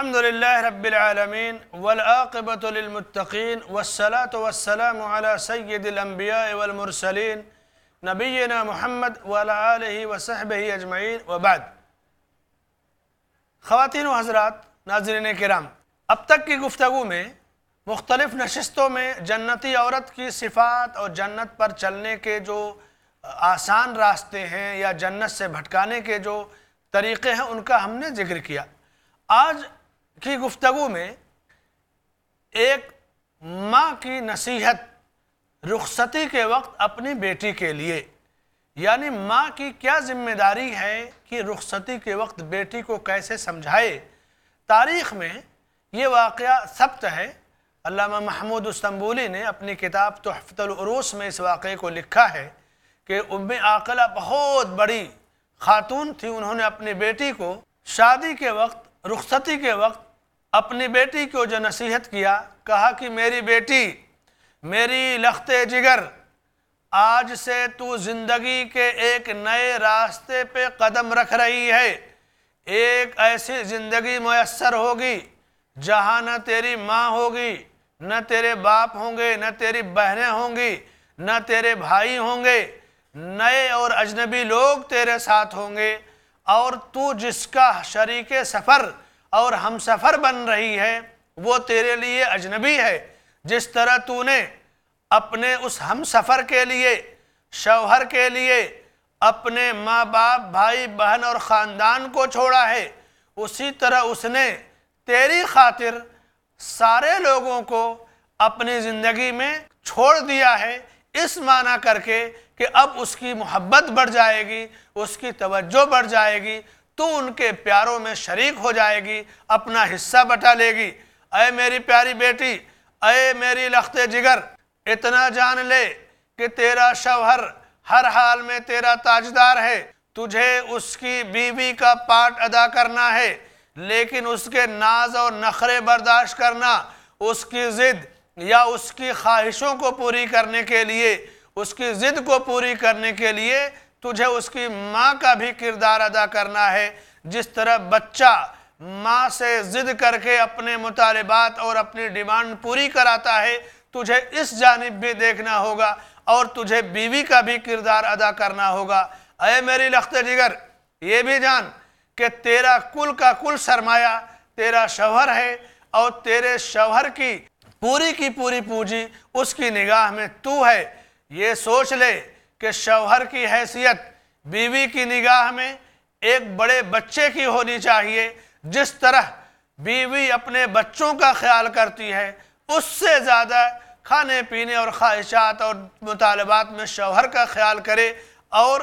الحمد لله رب العالمين والعاقبة للمتقين والصلاة والسلام على سيد الأنبياء والمرسلين نبينا محمد وعلى آله وصحبه اجمعین وبعد۔ خواتین و حضرات، ناظرین کرام، اب تک کی گفتگو میں مختلف نشستوں میں جنتی عورت کی صفات اور جنت پر چلنے کے جو آسان راستے ہیں یا جنت سے بھٹکانے کے جو طریقے ہیں ان کا ہم نے ذکر کیا۔ آج کی گفتگو میں ایک ماں کی نصیحت رخصتی کے وقت اپنی بیٹی کے لیے، یعنی ماں کی کیا ذمہ داری ہے کہ رخصتی کے وقت بیٹی کو کیسے سمجھائے۔ تاریخ میں یہ واقعہ ثبت ہے۔ علامہ محمود استنبولی نے اپنی کتاب تحفۃ العروس میں اس واقعے کو لکھا ہے کہ ام عاقلہ بہت بڑی خاتون تھی۔ انہوں نے اپنی بیٹی کو شادی کے وقت، رخصتی کے وقت اپنی بیٹی کو جو نصیحت کیا، کہا کہ میری بیٹی، میری لخت جگر، آج سے تو زندگی کے ایک نئے راستے پہ قدم رکھ رہی ہے۔ ایک ایسی زندگی میسر ہوگی جہاں نہ تیری ماں ہوگی، نہ تیرے باپ ہوں گے، نہ تیری بہنیں ہوں گی، نہ تیرے بھائی ہوں گے، نئے اور اجنبی لوگ تیرے ساتھ ہوں گے، اور تو جس کا شریک سفر اور ہم سفر بن رہی ہے وہ تیرے لیے اجنبی ہے۔ جس طرح تو نے اپنے اس ہم سفر کے لیے، شوہر کے لیے اپنے ماں باپ، بھائی بہن اور خاندان کو چھوڑا ہے، اسی طرح اس نے تیری خاطر سارے لوگوں کو اپنی زندگی میں چھوڑ دیا ہے، اس معنی کر کے کہ اب اس کی محبت بڑھ جائے گی، اس کی توجہ بڑھ جائے گی، تو ان کے پیاروں میں شریک ہو جائے گی، اپنا حصہ بٹا لے گی۔ اے میری پیاری بیٹی، اے میری لخت جگر، اتنا جان لے کہ تیرا شوہر ہر حال میں تیرا تاجدار ہے، تجھے اس کی بیوی کا پارٹ ادا کرنا ہے، لیکن اس کے ناز اور نخرے برداشت کرنا، اس کی ضد یا اس کی خواہشوں کو پوری کرنے کے لیے، اس کی ضد کو پوری کرنے کے لیے تجھے اس کی ماں کا بھی کردار ادا کرنا ہے۔ جس طرح بچہ ماں سے ضد کر کے اپنے مطالبات اور اپنی ڈیمانڈ پوری کراتا ہے، تجھے اس جانب بھی دیکھنا ہوگا اور تجھے بیوی کا بھی کردار ادا کرنا ہوگا۔ اے میری لخت جگر، یہ بھی جان کہ تیرا کل کا کل سرمایہ تیرا شوہر ہے، اور تیرے شوہر کی پوری پونجی اس کی نگاہ میں تو ہے۔ یہ سوچ لے کہ شوہر کی حیثیت بیوی کی نگاہ میں ایک بڑے بچے کی ہونی چاہیے۔ جس طرح بیوی اپنے بچوں کا خیال کرتی ہے، اس سے زیادہ کھانے پینے اور خواہشات اور مطالبات میں شوہر کا خیال کرے، اور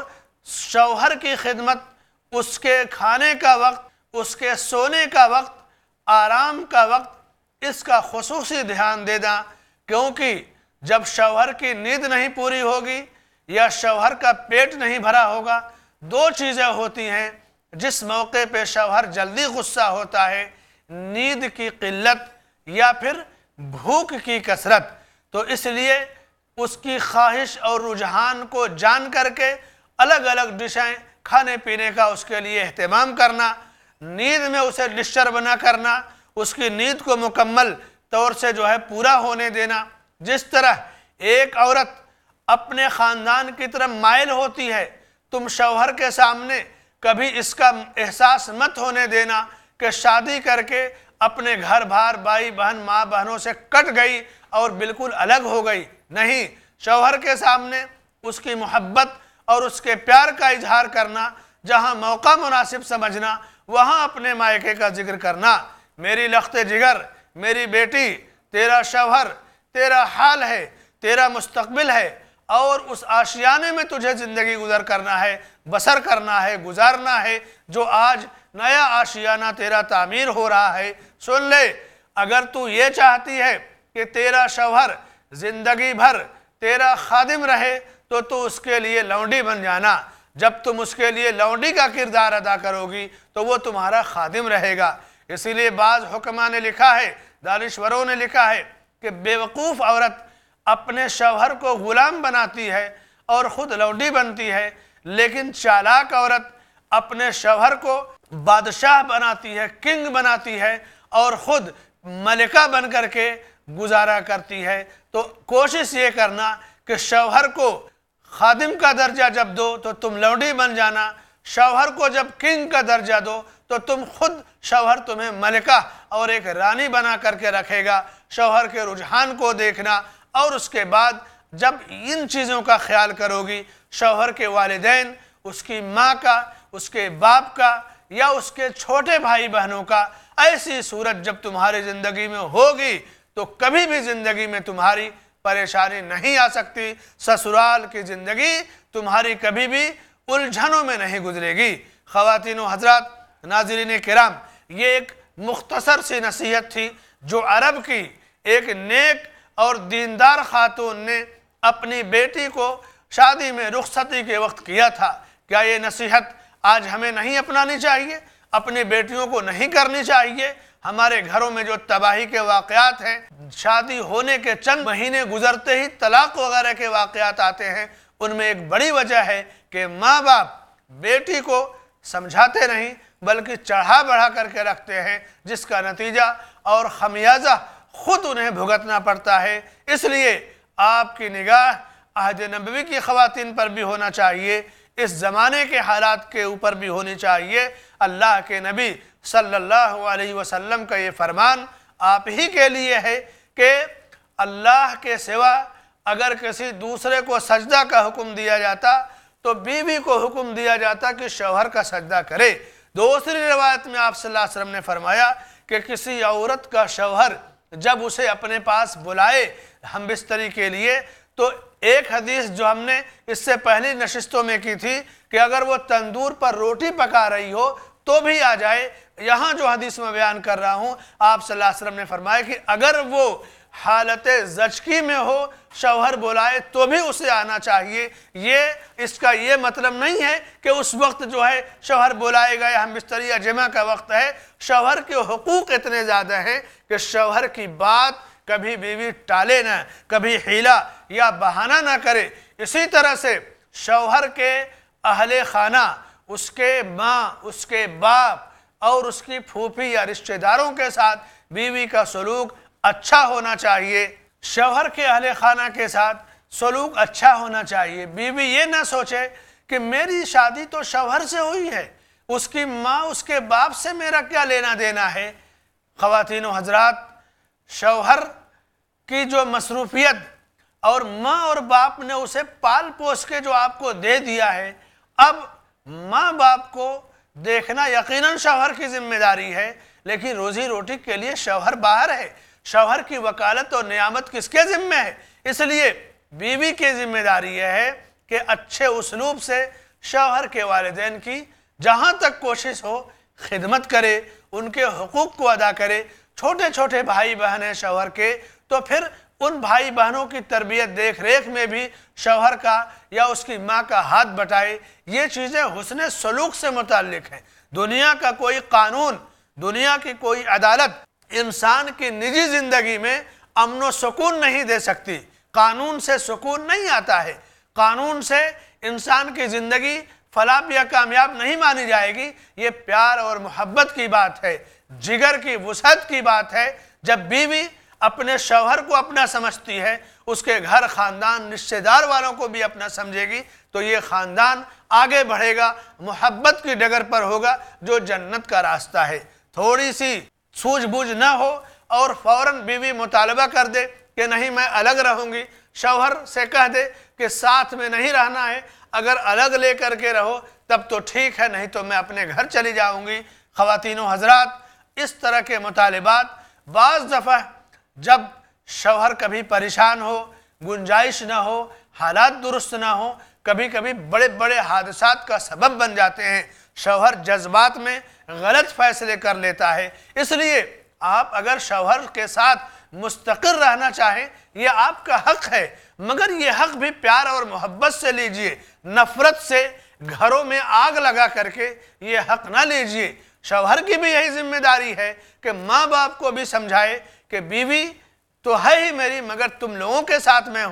شوہر کی خدمت، اس کے کھانے کا وقت، اس کے سونے کا وقت، آرام کا وقت، اس کا خصوصی دھیان دینا، کیونکہ جب شوہر کی نیند نہیں پوری ہوگی یا شوہر کا پیٹ نہیں بھرا ہوگا، دو چیزیں ہوتی ہیں جس موقع پہ شوہر جلدی غصہ ہوتا ہے: نیند کی قلت یا پھر بھوک کی کثرت۔ تو اس لیے اس کی خواہش اور رجحان کو جان کر کے الگ الگ ڈشیں کھانے پینے کا اس کے لیے اہتمام کرنا، نیند میں اسے ڈسٹرب نہ کرنا، اس کی نیند کو مکمل طور سے پورا ہونے دینا۔ جس طرح ایک عورت اپنے خاندان کی طرف مائل ہوتی ہے، تم شوہر کے سامنے کبھی اس کا احساس مت ہونے دینا کہ شادی کر کے اپنے گھر بار، بھائی بہن، ماں بہنوں سے کٹ گئی اور بالکل الگ ہو گئی۔ نہیں، شوہر کے سامنے اس کی محبت اور اس کے پیار کا اظہار کرنا، جہاں موقع مناسب سمجھنا وہاں اپنے مائکے کا ذکر کرنا۔ میری لخت جگر، میری بیٹی، تیرا شوہر تیرا حال ہے، تیرا مستقبل ہے، اور اس آشیانے میں تجھے زندگی گزر کرنا ہے، بسر کرنا ہے، گزارنا ہے، جو آج نیا آشیانہ تیرا تعمیر ہو رہا ہے۔ سن لے، اگر تو یہ چاہتی ہے کہ تیرا شوہر زندگی بھر تیرا خادم رہے، تو اس کے لیے لونڈی بن جانا۔ جب تم اس کے لیے لونڈی کا کردار ادا کرو گی تو وہ تمہارا خادم رہے گا۔ اسی لیے بعض حکماء نے لکھا ہے، دانشوروں نے لکھا ہے کہ بیوقوف عورت اپنے شوہر کو غلام بناتی ہے اور خود لونڈی بنتی ہے، لیکن چالاک عورت اپنے شوہر کو بادشاہ بناتی ہے، کنگ بناتی ہے، اور خود ملکہ بن کر کے گزارا کرتی ہے۔ تو کوشش یہ کرنا کہ شوہر کو خادم کا درجہ جب دو تو تم لونڈی بن جانا، شوہر کو جب کنگ کا درجہ دو تو تم خود شوہر تمہیں ملکہ اور ایک رانی بنا کر کے رکھے گا۔ شوہر کے رجحان کو دیکھنا، اور اس کے بعد جب ان چیزوں کا خیال کرو گی، شوہر کے والدین، اس کی ماں کا، اس کے باپ کا، یا اس کے چھوٹے بھائی بہنوں کا، ایسی صورت جب تمہاری زندگی میں ہوگی تو کبھی بھی زندگی میں تمہاری پریشانی نہیں آ سکتی، سسرال کی زندگی تمہاری کبھی بھی الجھنوں میں نہیں گزرے گی۔ خواتین و حضرات، ناظرین کرام، یہ ایک مختصر سی نصیحت تھی جو عرب کی ایک نیک اور دیندار خاتون نے اپنی بیٹی کو شادی میں رخصتی کے وقت کیا تھا۔ کیا یہ نصیحت آج ہمیں نہیں اپنانی چاہیے؟ اپنی بیٹیوں کو نہیں کرنی چاہیے؟ ہمارے گھروں میں جو تباہی کے واقعات ہیں، شادی ہونے کے چند مہینے گزرتے ہی طلاق وغیرہ کے واقعات آتے ہیں، ان میں ایک بڑی وجہ ہے کہ ماں باپ بیٹی کو سمجھاتے نہیں بلکہ چڑھا بڑھا کر کے رکھتے ہیں، جس کا نتیجہ اور خمیازہ خود انہیں بھگتنا پڑتا ہے۔ اس لیے آپ کی نگاہ عہد نبوی کی خواتین پر بھی ہونا چاہیے، اس زمانے کے حالات کے اوپر بھی ہونی چاہیے۔ اللہ کے نبی صلی اللہ علیہ وسلم کا یہ فرمان آپ ہی کے لیے ہے کہ اللہ کے سوا اگر کسی دوسرے کو سجدہ کا حکم دیا جاتا تو بیوی کو حکم دیا جاتا کہ شوہر کا سجدہ کرے۔ دوسری روایت میں آپ صلی اللہ علیہ وسلم نے فرمایا کہ کسی عورت کا شوہر جب اسے اپنے پاس بلائے ہم بستری کے لیے، تو ایک حدیث جو ہم نے اس سے پہلی نشستوں میں کی تھی کہ اگر وہ تندور پر روٹی پکا رہی ہو تو بھی آ جائے۔ یہاں جو حدیث میں بیان کر رہا ہوں، آپ صلی اللہ علیہ وسلم نے فرمایا کہ اگر وہ حالت زچگی میں ہو، شوہر بلائے تو بھی اسے آنا چاہیے۔ اس کا یہ مطلب نہیں ہے کہ اس وقت جو ہے شوہر بلائے گا یا ہم بستری یا جمع کا وقت ہے۔ شوہر کے حقوق اتنے زیادہ ہیں کہ شوہر کی بات کبھی بیوی ٹالے نہ، کبھی حیلہ یا بہانہ نہ کرے۔ اسی طرح سے شوہر کے اہل خانہ، اس کے ماں، اس کے باپ اور اس کی پھوپھی یا رشتہ داروں کے ساتھ بیوی کا سلوک اچھا ہونا چاہیے۔ شوہر کے اہل خانہ کے ساتھ سلوک اچھا ہونا چاہیے۔ بیوی یہ نہ سوچے کہ میری شادی تو شوہر سے ہوئی ہے، اس کی ماں، اس کے باپ سے میرا کیا لینا دینا ہے۔ خواتین و حضرات، شوہر کی جو مصروفیت اور ماں اور باپ نے اسے پال پوس کے جو آپ کو دے دیا ہے، اب ماں باپ کو دیکھنا یقیناً شوہر کی ذمہ داری ہے، لیکن روزی روٹی کے لیے شوہر باہر ہے۔ شوہر کی وکالت اور نعمت کس کے ذمہ ہے؟ اس لیے بیوی کی ذمہ داری یہ ہے کہ اچھے اسلوب سے شوہر کے والدین کی جہاں تک کوشش ہو خدمت کرے، ان کے حقوق کو ادا کرے۔ چھوٹے چھوٹے بھائی بہن ہیں شوہر کے، تو پھر ان بھائی بہنوں کی تربیت دیکھ ریکھ میں بھی شوہر کا یا اس کی ماں کا ہاتھ بٹائے۔ یہ چیزیں حسن سلوک سے متعلق ہیں۔ دنیا کا کوئی قانون، دنیا کی کوئی عدالت انسان کی نجی زندگی میں امن و سکون نہیں دے سکتی۔ قانون سے سکون نہیں آتا ہے، قانون سے انسان کی زندگی فلاح یا کامیاب نہیں مانی جائے گی۔ یہ پیار اور محبت کی بات ہے، جگر کی وسعت کی بات ہے۔ جب بیوی اپنے شوہر کو اپنا سمجھتی ہے، اس کے گھر خاندان رشتہ دار والوں کو بھی اپنا سمجھے گی، تو یہ خاندان آگے بڑھے گا، محبت کی ڈگر پر ہوگا جو جنت کا راستہ ہے۔ تھوڑی سی سوجھ بوجھ نہ ہو اور فوراً بیوی مطالبہ کر دے کہ نہیں میں الگ رہوں گی، شوہر سے کہہ دے کہ ساتھ میں نہیں رہنا ہے، اگر الگ لے کر کے رہو تب تو ٹھیک ہے، نہیں تو میں اپنے گھر چلی جاؤں گی۔ خواتین و حضرات، اس طرح کے مطالبات بعض دفعہ جب شوہر کبھی پریشان ہو، گنجائش نہ ہو، حالات درست نہ ہو، کبھی کبھی بڑے بڑے حادثات کا سبب بن جاتے ہیں۔ شوہر جذبات میں غلط فیصلے کر لیتا ہے۔ اس لیے آپ اگر شوہر کے ساتھ مستقر رہنا چاہیں، یہ آپ کا حق ہے، مگر یہ حق بھی پیار اور محبت سے لیجئے، نفرت سے گھروں میں آگ لگا کر کے یہ حق نہ لیجئے۔ شوہر کی بھی یہی ذمہ داری ہے کہ ماں باپ کو بھی سمجھائے کہ بیوی تو ہے ہی میری، مگر تم لوگوں کے ساتھ میں ہوں،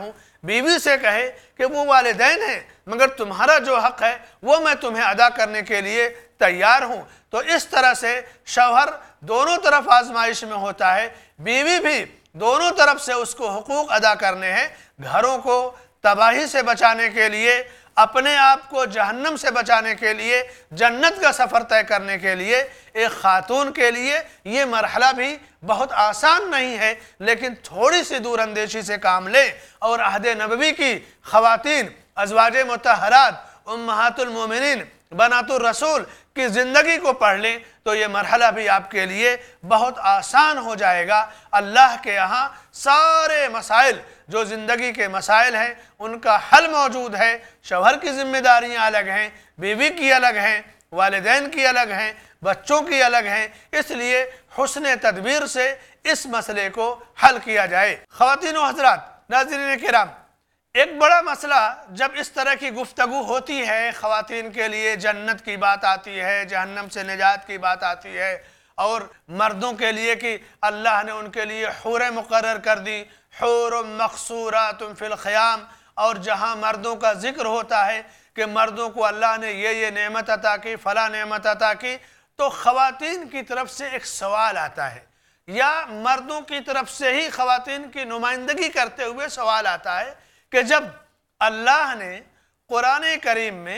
بیوی سے کہے کہ وہ والدین ہیں مگر تمہارا جو حق ہے وہ میں تمہیں ادا کرنے کے لیے تیار ہوں۔ تو اس طرح سے شوہر دونوں طرف آزمائش میں ہوتا ہے، بیوی بھی دونوں طرف سے اس کو حقوق ادا کرنے ہیں، گھروں کو تباہی سے بچانے کے لیے، اپنے آپ کو جہنم سے بچانے کے لیے، جنت کا سفر طے کرنے کے لیے۔ ایک خاتون کے لیے یہ مرحلہ بھی بہت آسان نہیں ہے، لیکن تھوڑی سی دور اندیشی سے کام لیں اور عہد نبوی کی خواتین، ازواج مطہرات، امہات المومنین، بنات الرسول کی زندگی کو پڑھ لیں تو یہ مرحلہ بھی آپ کے لیے بہت آسان ہو جائے گا۔ اللہ کے یہاں سارے مسائل جو زندگی کے مسائل ہیں ان کا حل موجود ہے۔ شوہر کی ذمہ داریاں الگ ہیں، بیوی کی الگ ہیں، والدین کی الگ ہیں، بچوں کی الگ ہیں، اس لیے حسن تدبیر سے اس مسئلے کو حل کیا جائے۔ خواتین و حضرات، ناظرین کرام، ایک بڑا مسئلہ جب اس طرح کی گفتگو ہوتی ہے، خواتین کے لیے جنت کی بات آتی ہے، جہنم سے نجات کی بات آتی ہے، اور مردوں کے لیے کہ اللہ نے ان کے لیے حوریں مقرر کر دی، حور مقصورات فی الخیام، اور جہاں مردوں کا ذکر ہوتا ہے کہ مردوں کو اللہ نے یہ نعمت عطا کی، فلاں نعمت عطا کی، تو خواتین کی طرف سے ایک سوال آتا ہے، یا مردوں کی طرف سے ہی خواتین کی نمائندگی کرتے ہوئے سوال آتا ہے کہ جب اللہ نے قرآن کریم میں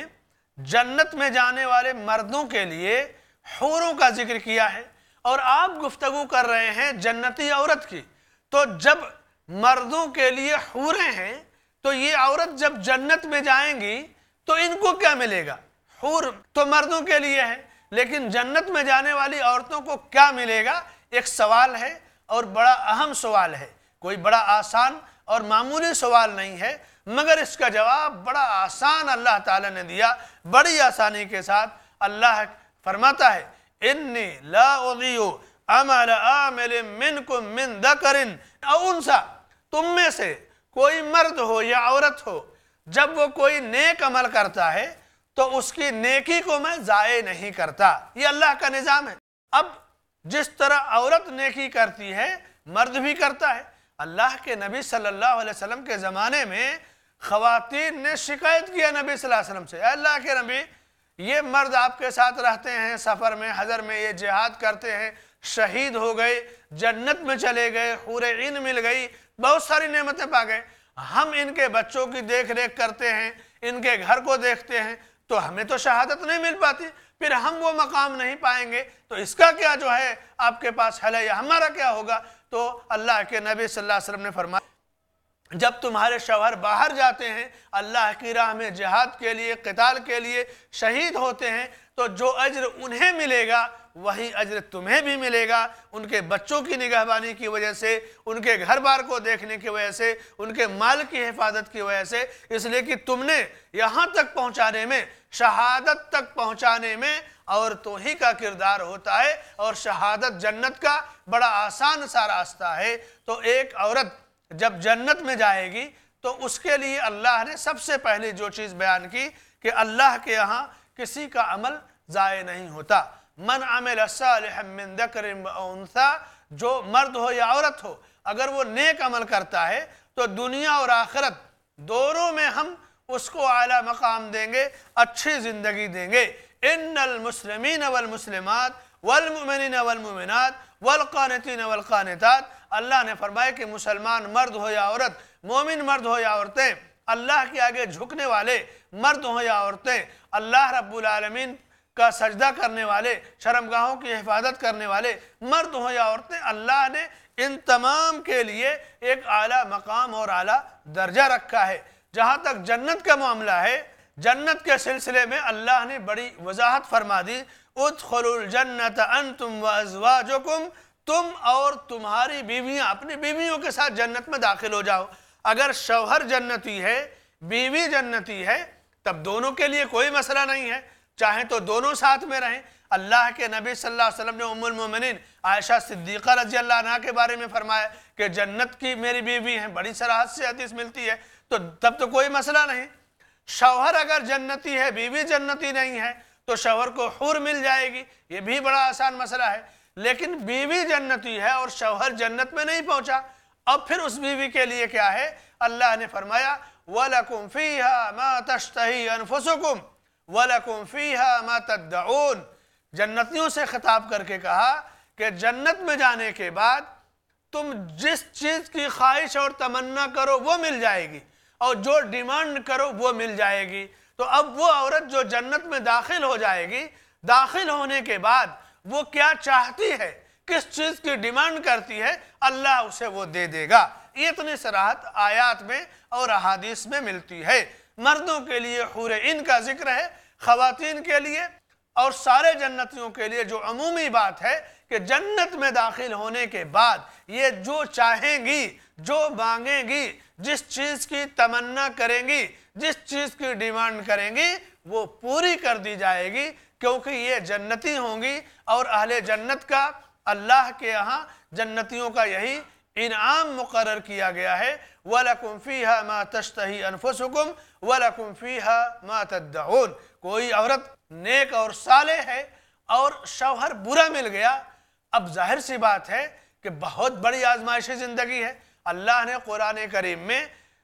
جنت میں جانے والے مردوں کے لیے حوروں کا ذکر کیا ہے اور آپ گفتگو کر رہے ہیں جنتی عورت کی، تو جب مردوں کے لیے حوریں ہیں تو یہ عورت جب جنت میں جائیں گی تو ان کو کیا ملے گا؟ حور تو مردوں کے لیے ہے، لیکن جنت میں جانے والی عورتوں کو کیا ملے گا؟ ایک سوال ہے اور بڑا اہم سوال ہے، کوئی بڑا آسان اور معمولی سوال نہیں ہے، مگر اس کا جواب بڑا آسان اللہ تعالیٰ نے دیا، بڑی آسانی کے ساتھ۔ اللہ فرماتا ہے انی لا اضیع عمل عامل منکم من ذکر او انثی، تم میں سے کوئی مرد ہو یا عورت ہو، جب وہ کوئی نیک عمل کرتا ہے تو اس کی نیکی کو میں ضائع نہیں کرتا۔ یہ اللہ کا نظام ہے۔ اب جس طرح عورت نیکی کرتی ہے مرد بھی کرتا ہے۔ اللہ کے نبی صلی اللہ علیہ وسلم کے زمانے میں خواتین نے شکایت کیا نبی صلی اللہ علیہ وسلم سے، اے اللہ کے نبی، یہ مرد آپ کے ساتھ رہتے ہیں، سفر میں حضر میں یہ جہاد کرتے ہیں، شہید ہو گئے، جنت میں چلے گئے، حور عین مل گئی، بہت ساری نعمتیں پا گئے، ہم ان کے بچوں کی دیکھ ریکھ کرتے ہیں، ان کے گھر کو دیکھتے ہیں، تو ہمیں تو شہادت نہیں مل پاتی، پھر ہم وہ مقام نہیں پائیں گے، تو اس کا کیا جو ہے آپ کے پاس حل ہے، یا ہمارا کیا ہوگا؟ تو اللہ کے نبی صلی اللہ علیہ وسلم نے فرمایا جب تمہارے شوہر باہر جاتے ہیں اللہ کی راہ میں جہاد کے لیے، قتال کے لیے شہید ہوتے ہیں، تو جو اجر انہیں ملے گا وہی اجر تمہیں بھی ملے گا، ان کے بچوں کی نگہبانی کی وجہ سے، ان کے گھر بار کو دیکھنے کی وجہ سے، ان کے مال کی حفاظت کی وجہ سے، اس لیے کہ تم نے یہاں تک پہنچانے میں، شہادت تک پہنچانے میں عورتوں ہی کا کردار ہوتا ہے، اور شہادت جنت کا بڑا آسان سا راستہ ہے۔ تو ایک عورت جب جنت میں جائے گی تو اس کے لیے اللہ نے سب سے پہلے جو چیز بیان کی کہ اللہ کے یہاں کسی کا عمل ضائع نہیں ہوتا۔ من عمل صالحا من ذکر و انثی، جو مرد ہو یا عورت ہو، اگر وہ نیک عمل کرتا ہے تو دنیا اور آخرت دونوں میں ہم اس کو اعلیٰ مقام دیں گے، اچھی زندگی دیں گے۔ ان المسلمین والمسلمات والمؤمنین والمؤمنات والقانتین والقانتات، اللہ نے فرمایا کہ مسلمان مرد ہو یا عورت، مومن مرد ہو یا عورتیں، اللہ کے آگے جھکنے والے مرد ہو یا عورتیں، اللہ رب العالمین کا سجدہ کرنے والے، شرمگاہوں کی حفاظت کرنے والے مرد ہو یا عورتیں، اللہ نے ان تمام کے لیے ایک اعلیٰ مقام اور اعلیٰ درجہ رکھا ہے۔ جہاں تک جنت کا معاملہ ہے، جنت کے سلسلے میں اللہ نے بڑی وضاحت فرما دی، ادخلوا الجنت انتم وازواجکم، تم اور تمہاری بیویاں اپنی بیویوں کے ساتھ جنت میں داخل ہو جاؤ۔ اگر شوہر جنتی ہے، بیوی جنتی ہے، تب دونوں کے لیے کوئی مسئلہ نہیں ہے، چاہیں تو دونوں ساتھ میں رہیں۔ اللہ کے نبی صلی اللہ علیہ وسلم نے ام المومنین عائشہ صدیقہ رضی اللہ عنہ کے بارے میں فرمایا کہ جنت کی میری بیوی ہیں، بڑی صراحت سے حدیث ملتی ہے، تو تب تو کوئی مسئلہ نہیں۔ شوہر اگر جنتی ہے، بیوی جنتی نہیں ہے، تو شوہر کو حور مل جائے گی، یہ بھی بڑا آسان مسئلہ ہے۔ لیکن بیوی جنتی ہے اور شوہر جنت میں نہیں پہنچا، اب پھر اس بیوی کے لیے کیا ہے؟ اللہ نے فرمایا وَلَكُمْ فِيهَا مَا تَشْتَهِي أَنفُسُكُمْ وَلَكُمْ فِيهَا مَا تَدَّعُونَ۔ جنتیوں سے خطاب کر کے کہا کہ جنت میں جانے کے بعد تم جس چیز کی خواہش اور تمنا کرو وہ مل جائے گی، اور جو ڈیمانڈ کرو وہ مل جائے گی۔ تو اب وہ عورت جو جنت میں داخل ہو جائے گی، داخل ہونے کے بعد وہ کیا چاہتی ہے، کس چیز کی ڈیمانڈ کرتی ہے، اللہ اسے وہ دے دے گا۔ یہ اتنی صراحت آیات میں اور احادیث میں ملتی ہے۔ مردوں کے لیے حور عین کا ذکر ہے، خواتین کے لیے اور سارے جنتیوں کے لیے جو عمومی بات ہے کہ جنت میں داخل ہونے کے بعد یہ جو چاہیں گی، جو مانگیں گی، جس چیز کی تمنا کریں گی، جس چیز کی ڈیمانڈ کریں گی، وہ پوری کر دی جائے گی، کیونکہ یہ جنتی ہوں گی۔ اور اہل جنت کا اللہ کے یہاں جنتیوں کا یہی انعام مقرر کیا گیا ہے وَلَكُمْ فِيهَا مَا تَشْتَهِي أَنفُسُكُمْ وَلَكُمْ فِيهَا مَا تَدَّعُونَ۔ کوئی عورت نیک اور صالح ہے اور شوہر برا مل گیا، اب ظاہر سی بات ہے کہ بہت بڑی آزمائشی زندگی ہے۔ اللہ نے قرآن کریم میں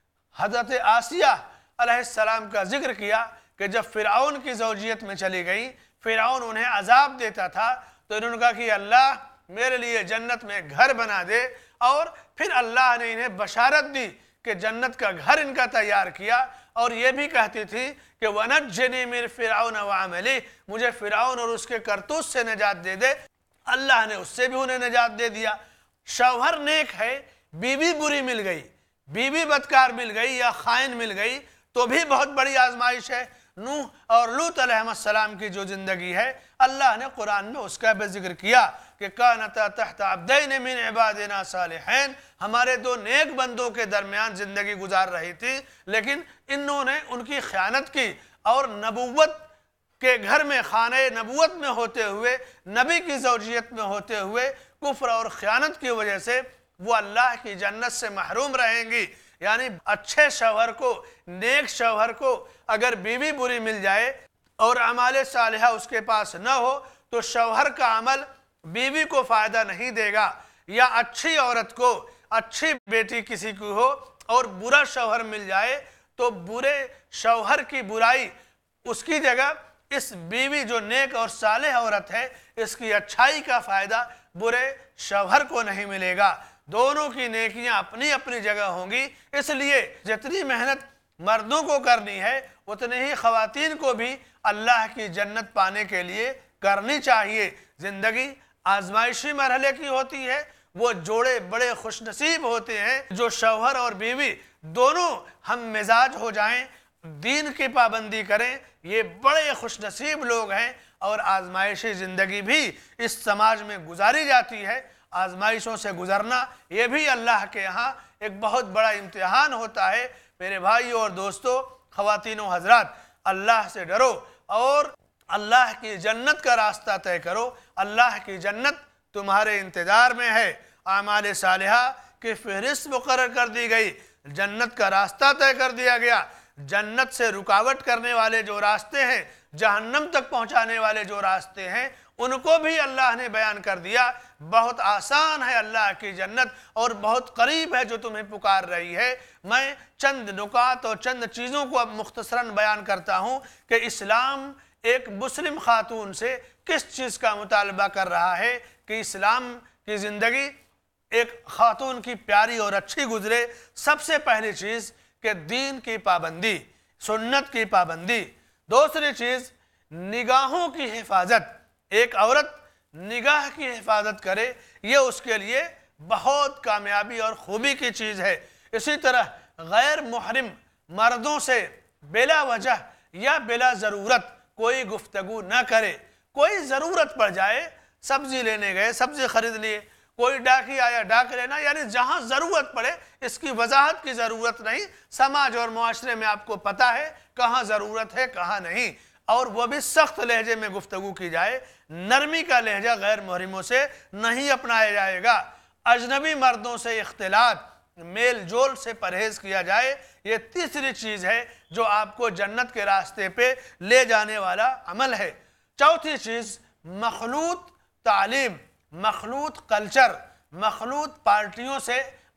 حضرت آسیہ علیہ السلام کا ذکر کیا کہ جب فرعون کی زوجیت میں چلی گئی، فرعون انہیں عذاب دیتا تھا، تو انہوں نے کہا کہ اللہ میرے لیے جنت میں گھر بنا دے، اور پھر اللہ نے انہیں بشارت دی کہ جنت کا گھر ان کا تیار کیا، اور یہ بھی کہتی تھی کہ وَنَجِّنِي مِنْ فِرْعَوْنَ وَعَمَلِهِ، مجھے فرعون اور اس کے کرتوت سے نجات دے دے۔ اللہ نے اس سے بھی انہیں نجات دے دیا۔ شوہر نیک ہے، بیوی بری مل گئی، بیوی بدکار مل گئی یا خائن مل گئی تو بھی بہت بڑی آزمائش ہے۔ نوح اور لوط علیہ السلام کی جو زندگی ہے، اللہ نے قرآن میں اس کا بھی ذکر کیا کہ کانتا تحت عبدین من عبادنا صالحین، ہمارے دو نیک بندوں کے درمیان زندگی گزار رہی تھی، لیکن انہوں نے ان کی خیانت کی، اور نبوت کے گھر میں، خانہ نبوت میں ہوتے ہوئے، نبی کی زوجیت میں ہوتے ہوئے کفر اور خیانت کی وجہ سے وہ اللہ کی جنت سے محروم رہیں گی۔ یعنی اچھے شوہر کو، نیک شوہر کو اگر بیوی بری مل جائے اور اعمال صالحہ اس کے پاس نہ ہو تو شوہر کا عمل بیوی کو فائدہ نہیں دے گا۔ یا اچھی عورت کو، اچھی بیٹی کسی کی ہو اور برا شوہر مل جائے تو برے شوہر کی برائی اس کی جگہ اس بیوی جو نیک اور صالح عورت ہے، اس کی اچھائی کا فائدہ برے شوہر کو نہیں ملے گا۔ دونوں کی نیکیاں اپنی اپنی جگہ ہوں گی۔ اس لیے جتنی محنت مردوں کو کرنی ہے اتنی ہی خواتین کو بھی اللہ کی جنت پانے کے لیے کرنی چاہیے۔ زندگی آزمائشی مرحلے کی ہوتی ہے۔ وہ جوڑے بڑے خوش نصیب ہوتے ہیں جو شوہر اور بیوی دونوں ہم مزاج ہو جائیں، دین کی پابندی کریں، یہ بڑے خوش نصیب لوگ ہیں۔ اور آزمائشی زندگی بھی اس سماج میں گزاری جاتی ہے۔ آزمائشوں سے گزرنا یہ بھی اللہ کے ہاں ایک بہت بڑا امتحان ہوتا ہے۔ میرے بھائیوں اور دوستو، خواتین و حضرات، اللہ سے ڈرو اور اللہ کی جنت کا راستہ طے کرو۔ اللہ کی جنت تمہارے انتظار میں ہے۔ اعمال صالحہ کی فہرست مقرر کر دی گئی، جنت کا راستہ طے کر دیا گیا۔ جنت سے رکاوٹ کرنے والے جو راستے ہیں، جہنم تک پہنچانے والے جو راستے ہیں، ان کو بھی اللہ نے بیان کر دیا۔ بہت آسان ہے اللہ کی جنت اور بہت قریب ہے جو تمہیں پکار رہی ہے۔ میں چند نکات اور چند چیزوں کو اب مختصراً بیان کرتا ہوں کہ اسلام ایک مسلم خاتون سے کس چیز کا مطالبہ کر رہا ہے کہ اسلام کی زندگی ایک خاتون کی پیاری اور اچھی گزرے۔ سب سے پہلی چیز کہ دین کی پابندی، سنت کی پابندی۔ دوسری چیز نگاہوں کی حفاظت، ایک عورت نگاہ کی حفاظت کرے، یہ اس کے لیے بہت کامیابی اور خوبی کی چیز ہے۔ اسی طرح غیر محرم مردوں سے بلا وجہ یا بلا ضرورت کوئی گفتگو نہ کرے۔ کوئی ضرورت پڑ جائے، سبزی لینے گئے، سبزی خرید لیے، کوئی ڈاکی آیا ڈاک لینا، یعنی جہاں ضرورت پڑے، اس کی وضاحت کی ضرورت نہیں۔ سماج اور معاشرے میں آپ کو پتہ ہے کہاں ضرورت ہے کہاں نہیں، اور وہ بھی سخت لہجے میں گفتگو کی جائے۔ نرمی کا لہجہ غیر محرموں سے نہیں اپنایا جائے گا۔ اجنبی مردوں سے اختلاط، میل جول سے پرہیز کیا جائے۔ یہ تیسری چیز ہے جو آپ کو جنت کے راستے پہ لے جانے والا عمل ہے۔ چوتھی چیز مخلوط تعلیم، مخلوط کلچر، مخلوط پارٹیوں سے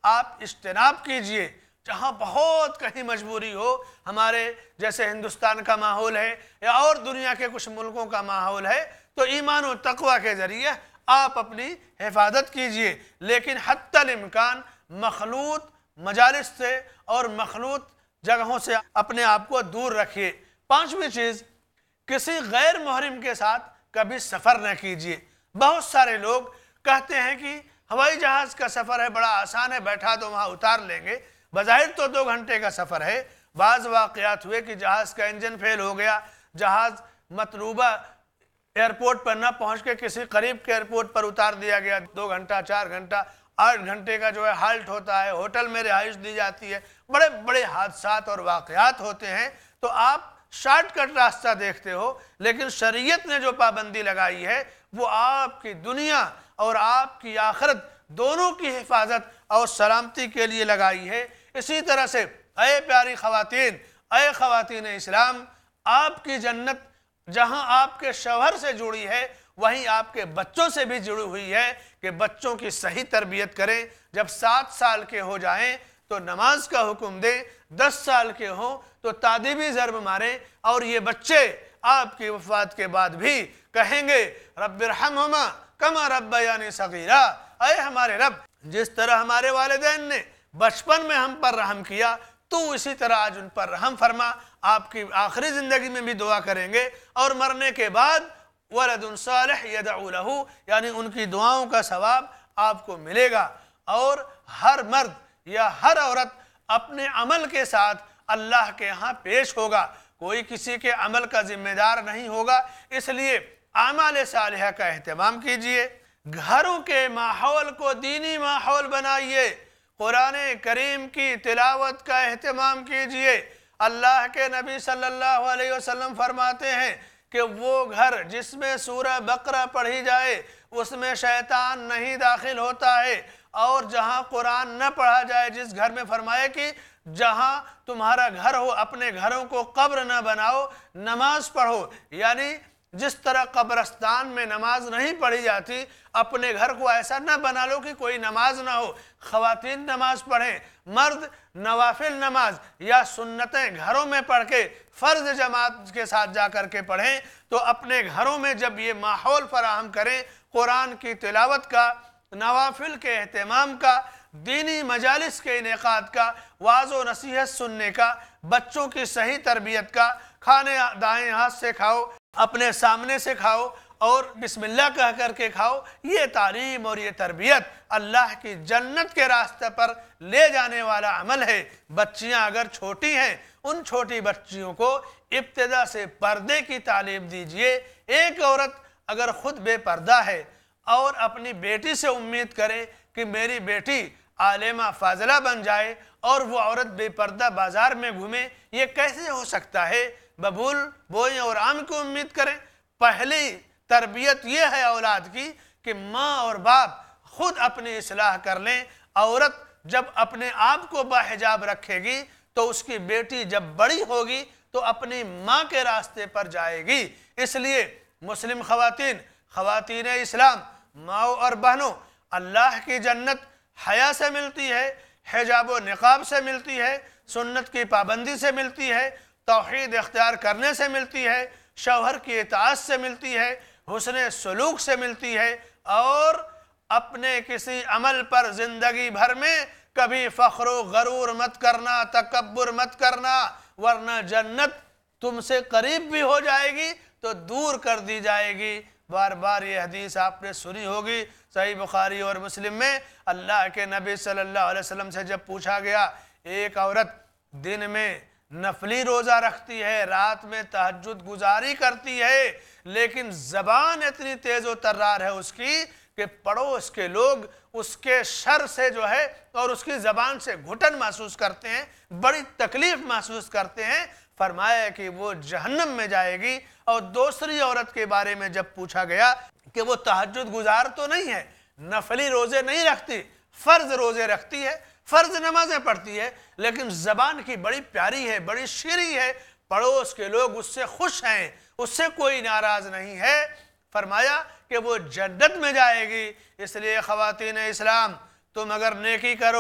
آپ اجتناب کیجئے۔ جہاں بہت کہیں مجبوری ہو، ہمارے جیسے ہندوستان کا ماحول ہے یا اور دنیا کے کچھ ملکوں کا ماحول ہے، تو ایمان و تقوی کے ذریعے آپ اپنی حفاظت کیجئے، لیکن حتی الامکان مخلوط مجالس سے اور مخلوط جگہوں سے اپنے آپ کو دور رکھیے۔ پانچویں چیز، کسی غیر محرم کے ساتھ کبھی سفر نہ کیجئے۔ بہت سارے لوگ کہتے ہیں کہ ہوائی جہاز کا سفر ہے، بڑا آسان ہے، بیٹھا تو وہاں اتار لیں گے، بظاہر تو 2 گھنٹے کا سفر ہے۔ بعض واقعات ہوئے کہ جہاز کا انجن فیل ہو گیا، جہاز مطلوبہ ایئرپورٹ پر نہ پہنچ کے کسی قریب کے ایئرپورٹ پر اتار دیا گیا، 2 گھنٹہ 4 گھنٹہ 8 گھنٹے کا جو ہے ہالٹ ہوتا ہے، ہوٹل میں رہائش دی جاتی ہے، بڑے بڑے حادثات اور واقعات ہوتے ہیں۔ تو آپ شارٹ کٹ راستہ دیکھتے ہو، لیکن شریعت نے جو پابندی لگائی ہے وہ آپ کی دنیا اور آپ کی آخرت دونوں کی حفاظت اور سلامتی کے لیے لگائی ہے۔ اسی طرح سے اے پیاری خواتین، اے خواتین اسلام، آپ کی جنت جہاں آپ کے شوہر سے جڑی ہے، وہیں آپ کے بچوں سے بھی جڑی ہوئی ہے کہ بچوں کی صحیح تربیت کریں۔ جب 7 سال کے ہو جائیں تو نماز کا حکم دیں، 10 سال کے ہوں تو تادیبی ضرب ماریں، اور یہ بچے آپ کی وفات کے بعد بھی کہیں گے رب ارحمہما کما ربیانی صغیرا، اے ہمارے رب، جس طرح ہمارے والدین نے بچپن میں ہم پر رحم کیا، تو اسی طرح آج ان پر رحم فرما۔ آپ کی آخری زندگی میں بھی دعا کریں گے، اور مرنے کے بعد ولد صالح یدعو لہ، یعنی ان کی دعاؤں کا ثواب آپ کو ملے گا۔ اور ہر مرد یا ہر عورت اپنے عمل کے ساتھ اللہ کے ہاں پیش ہوگا، کوئی کسی کے عمل کا ذمہ دار نہیں ہوگا۔ اس لیے اعمال صالحہ کا اہتمام کیجئے، گھروں کے ماحول کو دینی ماحول بنائیے، قرآن کریم کی تلاوت کا اہتمام کیجئے۔ اللہ کے نبی صلی اللہ علیہ وسلم فرماتے ہیں کہ وہ گھر جس میں سورہ بقرہ پڑھی جائے اس میں شیطان نہیں داخل ہوتا ہے، اور جہاں قرآن نہ پڑھا جائے، جس گھر میں فرمایا کہ جہاں تمہارا گھر ہو اپنے گھروں کو قبر نہ بناؤ، نماز پڑھو، یعنی جس طرح قبرستان میں نماز نہیں پڑھی جاتی، اپنے گھر کو ایسا نہ بنا لو کہ کوئی نماز نہ ہو۔ خواتین نماز پڑھیں، مرد نوافل نماز یا سنتیں گھروں میں پڑھ کے فرض جماعت کے ساتھ جا کر کے پڑھیں۔ تو اپنے گھروں میں جب یہ ماحول فراہم کریں قرآن کی تلاوت کا، نوافل کے اہتمام کا، دینی مجالس کے انعقاد کا، وعظ و نصیحت سننے کا، بچوں کی صحیح تربیت کا، کھانے دائیں ہاتھ سے کھاؤ، اپنے سامنے سے کھاؤ اور بسم اللہ کہہ کر کے کھاؤ، یہ تعلیم اور یہ تربیت اللہ کی جنت کے راستے پر لے جانے والا عمل ہے۔ بچیاں اگر چھوٹی ہیں، ان چھوٹی بچیوں کو ابتدا سے پردے کی تعلیم دیجئے۔ ایک عورت اگر خود بے پردہ ہے اور اپنی بیٹی سے امید کرے کہ میری بیٹی عالمہ فاضلہ بن جائے اور وہ عورت بے پردہ بازار میں گھومے، یہ کیسے ہو سکتا ہے؟ ببول بوئیں اور آم کو امید کریں۔ پہلی تربیت یہ ہے اولاد کی کہ ماں اور باپ خود اپنی اصلاح کر لیں۔ عورت جب اپنے آپ کو باحجاب رکھے گی تو اس کی بیٹی جب بڑی ہوگی تو اپنی ماں کے راستے پر جائے گی۔ اس لیے مسلم خواتین اسلام، ماؤں اور بہنوں، اللہ کی جنت حیا سے ملتی ہے، حجاب و نقاب سے ملتی ہے، سنت کی پابندی سے ملتی ہے، توحید اختیار کرنے سے ملتی ہے، شوہر کی اطاعت سے ملتی ہے، حسن سلوک سے ملتی ہے، اور اپنے کسی عمل پر زندگی بھر میں کبھی فخر و غرور مت کرنا، تکبر مت کرنا، ورنہ جنت تم سے قریب بھی ہو جائے گی تو دور کر دی جائے گی۔ بار بار یہ حدیث آپ نے سنی ہوگی، صحیح بخاری اور مسلم میں اللہ کے نبی صلی اللہ علیہ وسلم سے جب پوچھا گیا، ایک عورت دن میں نفلی روزہ رکھتی ہے، رات میں تہجد گزاری کرتی ہے، لیکن زبان اتنی تیز و ترار ہے اس کی کہ پڑوس کے لوگ اس کے شر سے جو ہے اور اس کی زبان سے گھٹن محسوس کرتے ہیں، بڑی تکلیف محسوس کرتے ہیں۔ فرمایا کہ وہ جہنم میں جائے گی۔ اور دوسری عورت کے بارے میں جب پوچھا گیا کہ وہ تہجد گزار تو نہیں ہے، نفلی روزے نہیں رکھتی، فرض روزے رکھتی ہے، فرض نمازیں پڑھتی ہے، لیکن زبان کی بڑی پیاری ہے، بڑی شیریں ہے، پڑوس کے لوگ اس سے خوش ہیں، اس سے کوئی ناراض نہیں ہے۔ فرمایا کہ وہ جنت میں جائے گی۔ اس لیے خواتین اسلام، تم اگر نیکی کرو،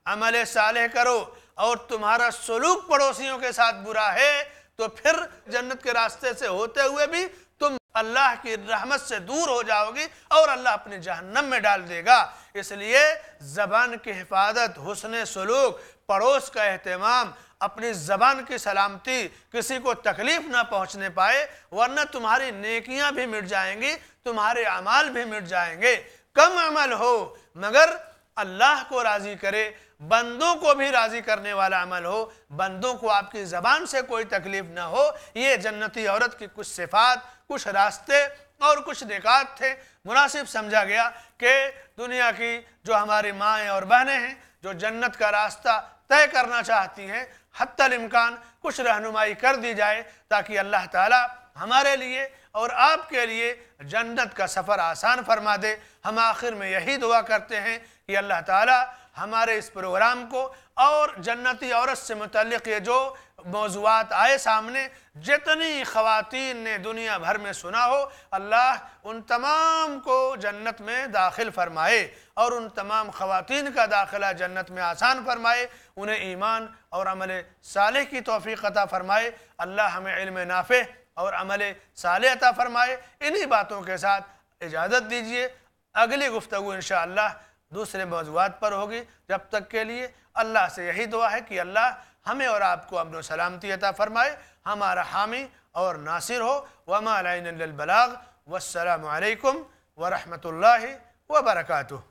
عمل صالح کرو اور تمہارا سلوک پڑوسیوں کے ساتھ برا ہے تو پھر جنت کے راستے سے ہوتے ہوئے بھی تم اللہ کی رحمت سے دور ہو جاؤ گی اور اللہ اپنی جہنم میں ڈال دے گا۔ اس لیے زبان کی حفاظت، حسن سلوک، پڑوس کا اہتمام، اپنی زبان کی سلامتی، کسی کو تکلیف نہ پہنچنے پائے، ورنہ تمہاری نیکیاں بھی مٹ جائیں گی، تمہارے اعمال بھی مٹ جائیں گے۔ کم عمل ہو مگر اللہ کو راضی کرے، بندوں کو بھی راضی کرنے والا عمل ہو، بندوں کو آپ کی زبان سے کوئی تکلیف نہ ہو۔ یہ جنتی عورت کی کچھ صفات، کچھ راستے اور کچھ نکات تھے۔ مناسب سمجھا گیا کہ دنیا کی جو ہماری مائیں اور بہنیں ہیں جو جنت کا راستہ طے کرنا چاہتی ہیں، حتی الامکان کچھ رہنمائی کر دی جائے تاکہ اللہ تعالیٰ ہمارے لیے اور آپ کے لیے جنت کا سفر آسان فرما دے۔ ہم آخر میں یہی دعا کرتے ہیں کہ اللہ تعالیٰ ہمارے اس پروگرام کو اور جنتی عورت سے متعلق یہ جو موضوعات آئے سامنے، جتنی خواتین نے دنیا بھر میں سنا ہو، اللہ ان تمام کو جنت میں داخل فرمائے اور ان تمام خواتین کا داخلہ جنت میں آسان فرمائے، انہیں ایمان اور عمل صالح کی توفیق عطا فرمائے۔ اللہ ہمیں علم نافع اور عمل صالح عطا فرمائے۔ انہی باتوں کے ساتھ اجازت دیجیے، اگلی گفتگو انشاءاللہ دوسرے موضوعات پر ہوگی۔ جب تک کے لیے اللہ سے یہی دعا ہے کہ اللہ ہمیں اور آپ کو امن و سلامتی عطا فرمائے، ہمارا حامی اور ناصر ہو۔ وما علینا الا البلاغ، والسلام علیکم ورحمۃ اللہ وبرکاتہ۔